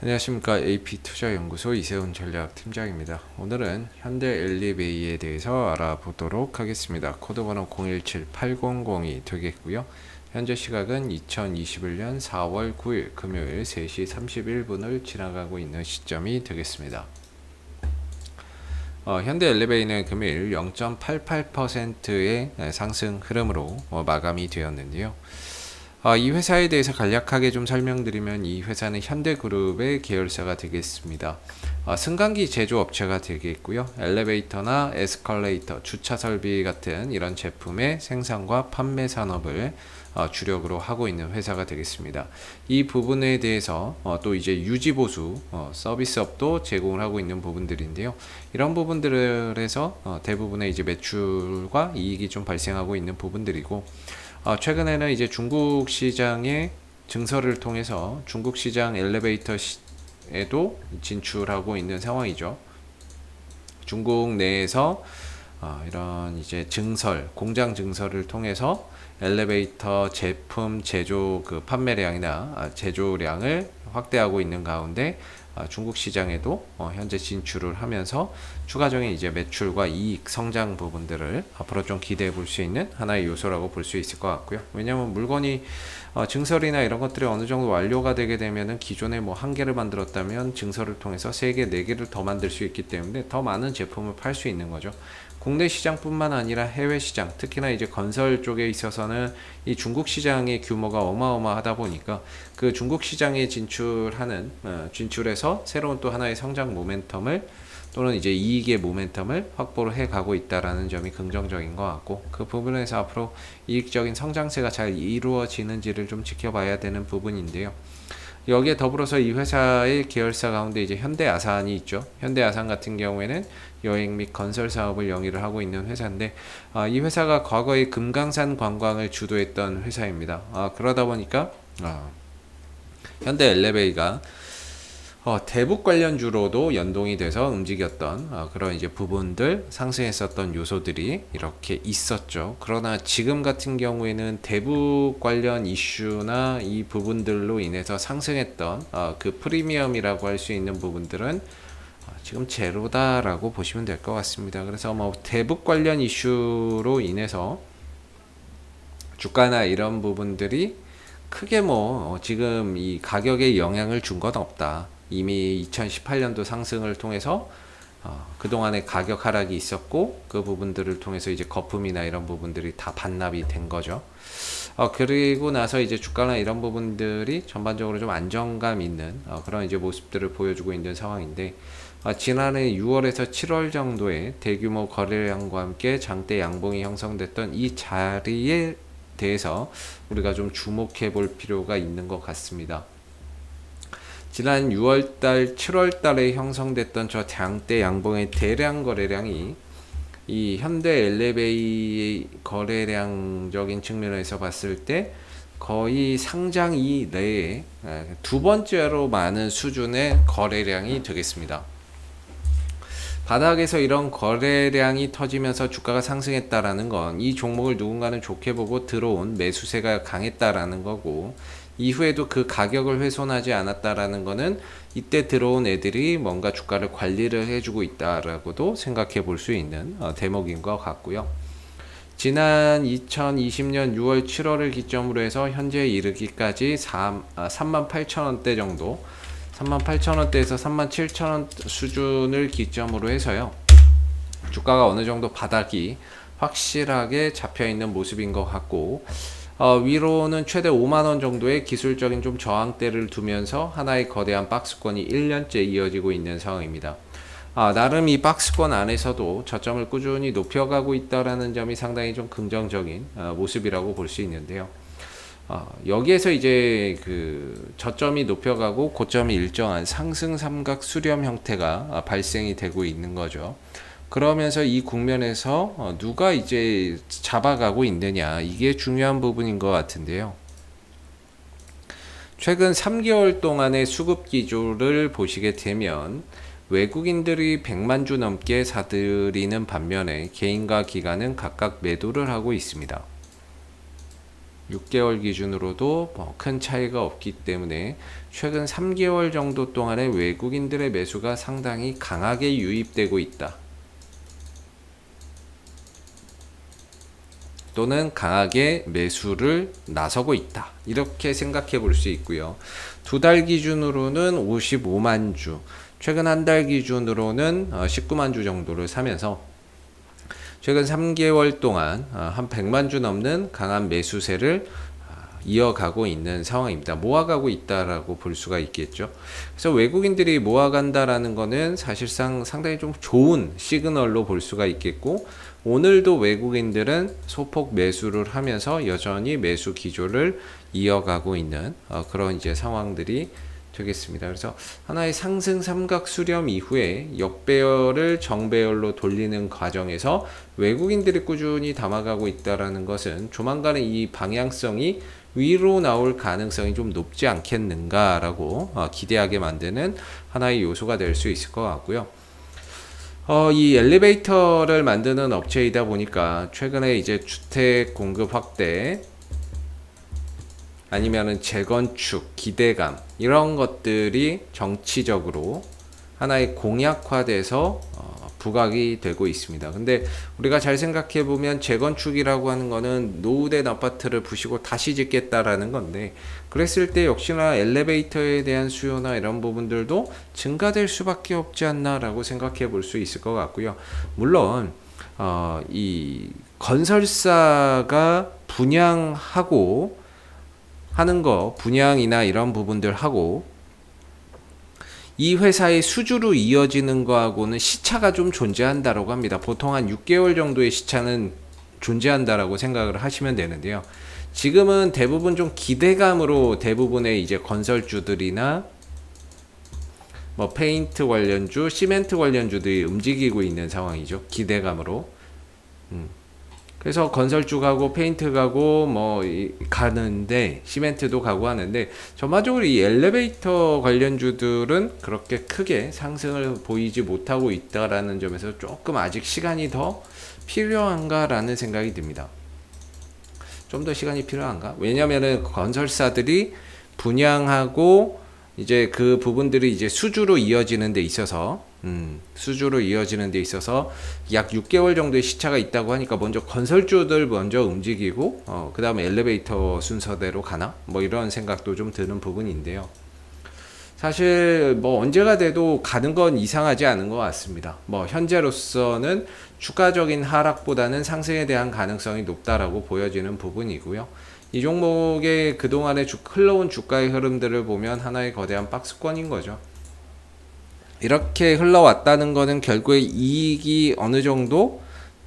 안녕하십니까. AP투자연구소 이세훈 전략팀장입니다. 오늘은 현대 엘리베이에 대해서 알아보도록 하겠습니다. 코드번호 017800이 되겠고요. 현재 시각은 2021년 4월 9일 금요일 3시 31분을 지나가고 있는 시점이 되겠습니다. 현대 엘리베이는 금요일 0.88%의 상승 흐름으로 마감이 되었는데요. 이 회사에 대해서 간략하게 좀 설명드리면 이 회사는 현대그룹의 계열사가 되겠습니다. 승강기 제조업체가 되겠고요. 엘리베이터나 에스컬레이터, 주차 설비 같은 이런 제품의 생산과 판매 산업을 주력으로 하고 있는 회사가 되겠습니다. 이 부분에 대해서 또 이제 유지보수 서비스업도 제공을 하고 있는 부분들인데요. 이런 부분들에서 대부분의 이제 매출과 이익이 좀 발생하고 있는 부분들이고, 최근에는 이제 중국 시장의 증설을 통해서 중국 시장 엘리베이터에도 진출하고 있는 상황이죠. 중국 내에서 이런 이제 증설, 공장 증설을 통해서 엘리베이터 제품 제조 판매량이나 제조량을 확대하고 있는 가운데 중국 시장에도 현재 진출을 하면서 추가적인 이제 매출과 이익 성장 부분들을 앞으로 좀 기대해 볼 수 있는 하나의 요소라고 볼 수 있을 것 같고요. 왜냐하면 물건이 증설이나 이런 것들이 어느 정도 완료가 되게 되면은 기존에 뭐 한 개를 만들었다면 증설을 통해서 3개, 4개를 더 만들 수 있기 때문에 더 많은 제품을 팔 수 있는 거죠. 국내 시장뿐만 아니라 해외 시장, 특히나 이제 건설 쪽에 있어서는 이 중국 시장의 규모가 어마어마하다 보니까 그 중국 시장에 진출해서 새로운 또 하나의 성장 모멘텀을 또는 이제 이익의 모멘텀을 확보를 해 가고 있다라는 점이 긍정적인 것 같고, 그 부분에서 앞으로 이익적인 성장세가 잘 이루어지는지를 좀 지켜봐야 되는 부분인데요. 여기에 더불어서 이 회사의 계열사 가운데 이제 현대아산이 있죠. 현대아산 같은 경우에는 여행 및 건설 사업을 영위를 하고 있는 회사인데, 이 회사가 과거에 금강산 관광을 주도했던 회사입니다. 그러다 보니까 현대 엘리베이가 대북 관련주로도 연동이 돼서 움직였던 그런 이제 부분들, 상승했었던 요소들이 이렇게 있었죠. 그러나 지금 같은 경우에는 대북 관련 이슈나 이 부분들로 인해서 상승했던 그 프리미엄이라고 할 수 있는 부분들은 지금 제로다라고 보시면 될 것 같습니다. 그래서 뭐 대북 관련 이슈로 인해서 주가나 이런 부분들이 크게 뭐 지금 이 가격에 영향을 준 건 없다. 이미 2018년도 상승을 통해서 그동안의 가격 하락이 있었고, 그 부분들을 통해서 이제 거품이나 이런 부분들이 다 반납이 된 거죠. 그리고 나서 이제 주가나 이런 부분들이 전반적으로 좀 안정감 있는 그런 이제 모습들을 보여주고 있는 상황인데, 지난해 6월에서 7월 정도의 대규모 거래량과 함께 장대 양봉이 형성됐던 이 자리에 대해서 우리가 좀 주목해 볼 필요가 있는 것 같습니다. 지난 6월달, 7월달에 형성됐던 저 장대 양봉의 대량 거래량이 이 현대 엘리베이 거래량적인 측면에서 봤을 때 거의 상장 이내에 두 번째로 많은 수준의 거래량이 되겠습니다. 바닥에서 이런 거래량이 터지면서 주가가 상승했다라는 건 이 종목을 누군가는 좋게 보고 들어온 매수세가 강했다라는 거고, 이후에도 그 가격을 훼손하지 않았다라는 거는 이때 들어온 애들이 뭔가 주가를 관리를 해주고 있다라고도 생각해 볼 수 있는 대목인 것 같고요. 지난 2020년 6월 7월을 기점으로 해서 현재 이르기까지 38,000원대 정도, 38,000원대에서 37,000원 수준을 기점으로 해서요, 주가가 어느 정도 바닥이 확실하게 잡혀 있는 모습인 것 같고, 위로는 최대 5만원 정도의 기술적인 좀 저항대를 두면서 하나의 거대한 박스권이 1년째 이어지고 있는 상황입니다. 나름 이 박스권 안에서도 저점을 꾸준히 높여가고 있다라는 점이 상당히 좀 긍정적인 모습이라고 볼 수 있는데요. 여기에서 이제 그 저점이 높여가고 고점이 일정한 상승 삼각 수렴 형태가 발생이 되고 있는 거죠. 그러면서 이 국면에서 누가 이제 잡아가고 있느냐, 이게 중요한 부분인 것 같은데요. 최근 3개월 동안의 수급 기조를 보시게 되면 외국인들이 100만 주 넘게 사들이는 반면에 개인과 기관은 각각 매도를 하고 있습니다. 6개월 기준으로도 뭐 큰 차이가 없기 때문에 최근 3개월 정도 동안에 외국인들의 매수가 상당히 강하게 유입되고 있다. 또는 강하게 매수를 나서고 있다. 이렇게 생각해 볼 수 있고요. 2달 기준으로는 55만 주, 최근 한 달 기준으로는 19만 주 정도를 사면서 최근 3개월 동안 한 100만 주 넘는 강한 매수세를 이어가고 있는 상황입니다. 모아가고 있다라고 볼 수가 있겠죠. 그래서 외국인들이 모아간다라는 거는 사실상 상당히 좀 좋은 시그널로 볼 수가 있겠고, 오늘도 외국인들은 소폭 매수를 하면서 여전히 매수 기조를 이어가고 있는 그런 이제 상황들이 되겠습니다. 그래서 하나의 상승 삼각 수렴 이후에 역배열을 정배열로 돌리는 과정에서 외국인들이 꾸준히 담아가고 있다라는 것은 조만간에 이 방향성이 위로 나올 가능성이 좀 높지 않겠는가라고 기대하게 만드는 하나의 요소가 될 수 있을 것 같고요. 이 엘리베이터를 만드는 업체이다 보니까 최근에 이제 주택 공급 확대 아니면은 재건축, 기대감 이런 것들이 정치적으로 하나의 공약화돼서 부각이 되고 있습니다. 근데 우리가 잘 생각해 보면 재건축이라고 하는 거는 노후된 아파트를 부시고 다시 짓겠다라는 건데, 그랬을 때 역시나 엘리베이터에 대한 수요나 이런 부분들도 증가될 수밖에 없지 않나라고 생각해 볼 수 있을 것 같고요. 물론 이 건설사가 분양하고 하는 거, 분양이나 이런 부분들 하고 이 회사의 수주로 이어지는 거하고는 시차가 좀 존재한다라고 합니다. 보통 한 6개월 정도의 시차는 존재한다라고 생각을 하시면 되는데요. 지금은 대부분 좀 기대감으로 대부분의 이제 건설주들이나 뭐 페인트 관련주, 시멘트 관련주들이 움직이고 있는 상황이죠. 기대감으로. 그래서 건설주 가고 페인트 가고 뭐 가는데 시멘트도 가고 하는데, 전반적으로 이 엘리베이터 관련주들은 그렇게 크게 상승을 보이지 못하고 있다라는 점에서 조금 아직 시간이 더 필요한가라는 생각이 듭니다. 좀 더 시간이 필요한가? 왜냐면은 건설사들이 분양하고 이제 그 부분들이 이제 수주로 이어지는 데 있어서 약 6개월 정도의 시차가 있다고 하니까 먼저 건설주들 먼저 움직이고 그 다음에 엘리베이터 순서대로 가나? 뭐 이런 생각도 좀 드는 부분인데요. 사실 뭐 언제가 돼도 가는 건 이상하지 않은 것 같습니다. 뭐 현재로서는 주가적인 하락보다는 상승에 대한 가능성이 높다라고 보여지는 부분이고요. 이 종목의 그동안의 흘러온 주가의 흐름들을 보면 하나의 거대한 박스권인 거죠. 이렇게 흘러왔다는 것은 결국에 이익이 어느 정도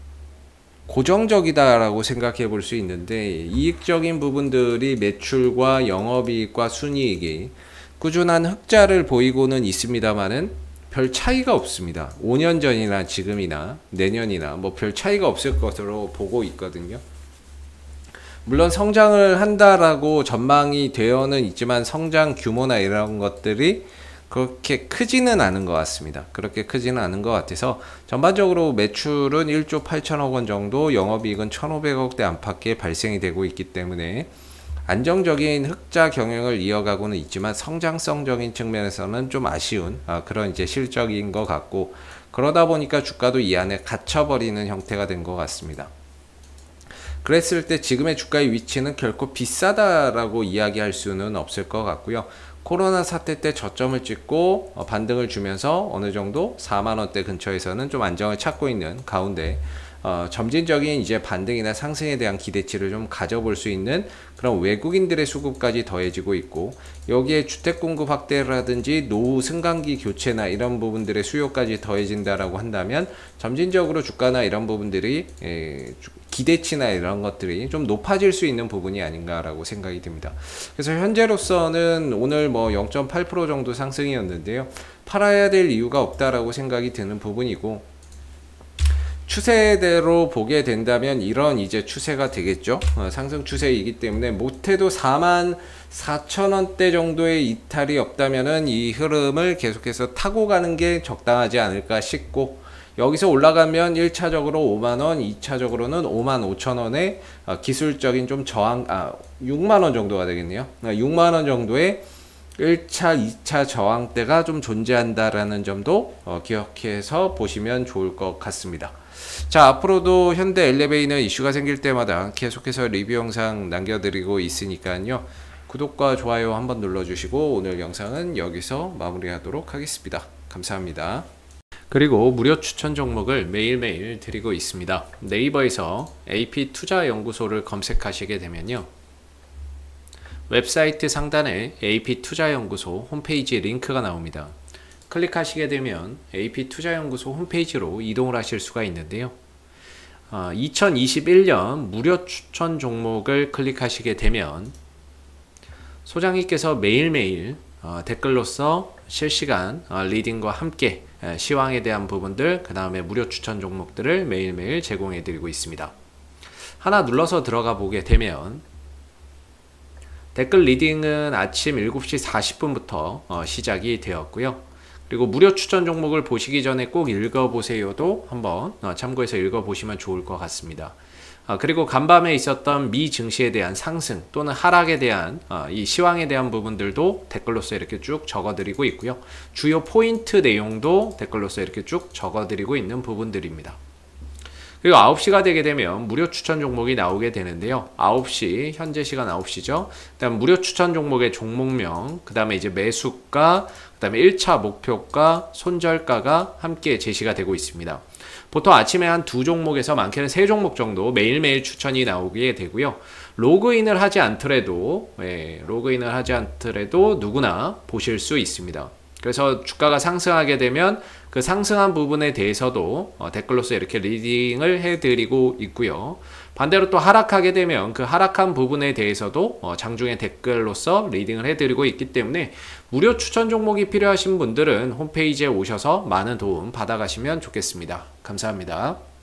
고정적이다라고 생각해 볼 수 있는데, 이익적인 부분들이 매출과 영업이익과 순이익이 꾸준한 흑자를 보이고는 있습니다만은 별 차이가 없습니다. 5년 전이나 지금이나 내년이나 뭐 별 차이가 없을 것으로 보고 있거든요. 물론 성장을 한다라고 전망이 되어는 있지만 성장 규모나 이런 것들이 그렇게 크지는 않은 것 같습니다. 그렇게 크지는 않은 것 같아서 전반적으로 매출은 1조 8천억 원 정도, 영업이익은 1,500억대 안팎에 발생이 되고 있기 때문에 안정적인 흑자 경영을 이어가고는 있지만 성장성적인 측면에서는 좀 아쉬운 그런 이제 실적인 것 같고, 그러다 보니까 주가도 이 안에 갇혀버리는 형태가 된 것 같습니다. 그랬을 때 지금의 주가의 위치는 결코 비싸다라고 이야기할 수는 없을 것 같고요. 코로나 사태 때 저점을 찍고 반등을 주면서 어느 정도 4만원대 근처에서는 좀 안정을 찾고 있는 가운데 점진적인 이제 반등이나 상승에 대한 기대치를 좀 가져볼 수 있는 그런 외국인들의 수급까지 더해지고 있고, 여기에 주택 공급 확대라든지 노후 승강기 교체나 이런 부분들의 수요까지 더해진다라고 한다면 점진적으로 주가나 이런 부분들이 기대치나 이런 것들이 좀 높아질 수 있는 부분이 아닌가라고 생각이 듭니다. 그래서 현재로서는 오늘 뭐 0.8% 정도 상승이었는데요. 팔아야 될 이유가 없다라고 생각이 드는 부분이고, 추세대로 보게 된다면 이런 이제 추세가 되겠죠. 상승 추세이기 때문에 못해도 44,000원대 정도의 이탈이 없다면은 이 흐름을 계속해서 타고 가는 게 적당하지 않을까 싶고, 여기서 올라가면 1차적으로 5만원, 2차적으로는 55,000원의 기술적인 좀 저항, 6만원 정도가 되겠네요. 6만원 정도의 1차, 2차 저항대가 좀 존재한다라는 점도 기억해서 보시면 좋을 것 같습니다. 자, 앞으로도 현대 엘리베이는 이슈가 생길 때마다 계속해서 리뷰 영상 남겨드리고 있으니까요. 구독과 좋아요 한번 눌러주시고 오늘 영상은 여기서 마무리하도록 하겠습니다. 감사합니다. 그리고 무료 추천 종목을 매일매일 드리고 있습니다. 네이버에서 AP투자연구소를 검색하시게 되면요. 웹사이트 상단에 AP투자연구소 홈페이지 링크가 나옵니다. 클릭하시게 되면 AP투자연구소 홈페이지로 이동을 하실 수가 있는데요. 2021년 무료 추천 종목을 클릭하시게 되면 소장님께서 매일매일 댓글로서 실시간 리딩과 함께 시황에 대한 부분들, 그 다음에 무료 추천 종목들을 매일매일 제공해 드리고 있습니다. 하나 눌러서 들어가 보게 되면 댓글 리딩은 아침 7시 40분부터 시작이 되었고요. 그리고 무료 추천 종목을 보시기 전에 꼭 읽어보세요도 한번 참고해서 읽어보시면 좋을 것 같습니다. 그리고 간밤에 있었던 미 증시에 대한 상승 또는 하락에 대한 이 시황에 대한 부분들도 댓글로서 이렇게 쭉 적어드리고 있고요. 주요 포인트 내용도 댓글로서 이렇게 쭉 적어드리고 있는 부분들입니다. 그리고 9시가 되게 되면 무료 추천 종목이 나오게 되는데요. 9시, 현재 시간 9시죠. 그 다음 무료 추천 종목의 종목명, 그 다음에 이제 매수가, 그 다음에 1차 목표가, 손절가가 함께 제시가 되고 있습니다. 보통 아침에 한 2종목에서 많게는 3종목 정도 매일매일 추천이 나오게 되고요. 로그인을 하지 않더라도 누구나 보실 수 있습니다. 그래서 주가가 상승하게 되면 그 상승한 부분에 대해서도 댓글로서 이렇게 리딩을 해드리고 있고요. 반대로 또 하락하게 되면 그 하락한 부분에 대해서도 장중에 댓글로서 리딩을 해드리고 있기 때문에 무료 추천 종목이 필요하신 분들은 홈페이지에 오셔서 많은 도움 받아가시면 좋겠습니다. 감사합니다.